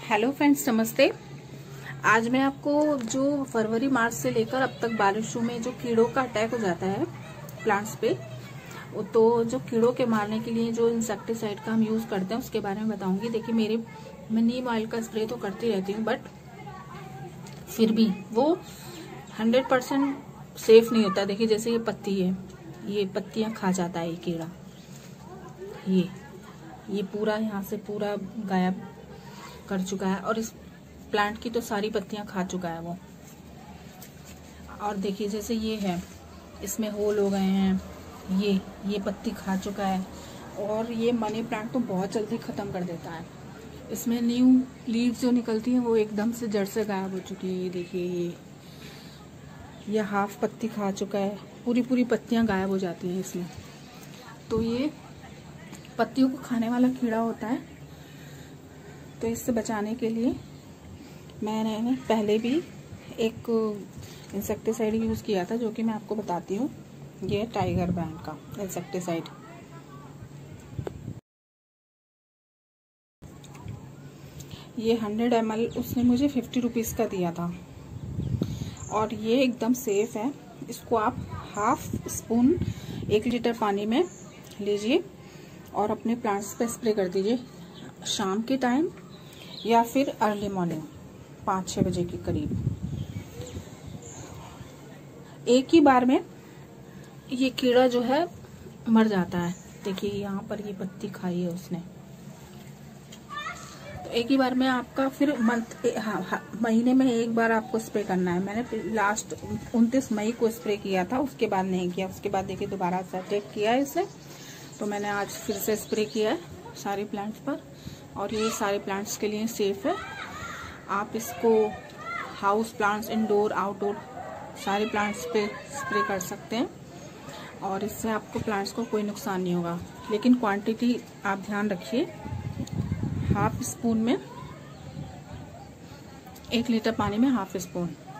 Hello friends, नमस्ते। आज मैं आपको जो फरवरी मार्च से लेकर अब तक बारिशों में जो कीड़ों का अटैक हो जाता है प्लांट्स पे, तो जो कीड़ों के मारने के लिए जो इंसेक्टिसाइड का हम यूज करते हैं उसके बारे में बताऊंगी। देखिए, मैं नीम ऑयल का स्प्रे तो करती रहती हूँ, बट फिर भी वो 100% सेफ नहीं होता। देखिए, जैसे ये पत्ती है, ये पत्तियां खा जाता है ये कीड़ा। ये पूरा यहाँ से पूरा गायब कर चुका है और इस प्लांट की तो सारी पत्तियां खा चुका है वो। और देखिए, जैसे ये है, इसमें होल हो गए हैं, ये पत्ती खा चुका है। और ये मनी प्लांट तो बहुत जल्दी खत्म कर देता है। इसमें न्यू लीव्स जो निकलती हैं वो एकदम से जड़ से गायब हो चुकी है। ये देखिए, ये हाफ पत्ती खा चुका है, पूरी पत्तियां गायब हो जाती हैं इसमें। तो ये पत्तियों को खाने वाला कीड़ा होता है। तो इससे बचाने के लिए मैंने पहले भी एक इंसेक्टिसाइड यूज़ किया था, जो कि मैं आपको बताती हूँ। ये टाइगर ब्रांड का इंसेक्टिसाइड। ये 100 ml उसने मुझे 50 रुपीज़ का दिया था और ये एकदम सेफ है। इसको आप हाफ स्पून 1 लीटर पानी में लीजिए और अपने प्लांट्स पे स्प्रे कर दीजिए, शाम के टाइम या फिर अर्ली मॉर्निंग 5-6 बजे के करीब। एक ही बार में ये कीड़ा जो है मर जाता है। देखिए, यहाँ पर ये पत्ती खाई है उसने। तो एक ही बार में आपका फिर महीने में एक बार आपको स्प्रे करना है। मैंने लास्ट 29 मई को स्प्रे किया था, उसके बाद नहीं किया। उसके बाद देखिए दोबारा से अटैक किया है इसे, तो मैंने आज फिर से स्प्रे किया है सारे प्लांट्स पर। और ये सारे प्लांट्स के लिए सेफ है। आप इसको हाउस प्लांट्स, इंडोर, आउटडोर सारे प्लांट्स पे स्प्रे कर सकते हैं और इससे आपको प्लांट्स को कोई नुकसान नहीं होगा। लेकिन क्वांटिटी आप ध्यान रखिए, हाफ स्पून में 1 लीटर पानी में हाफ स्पून।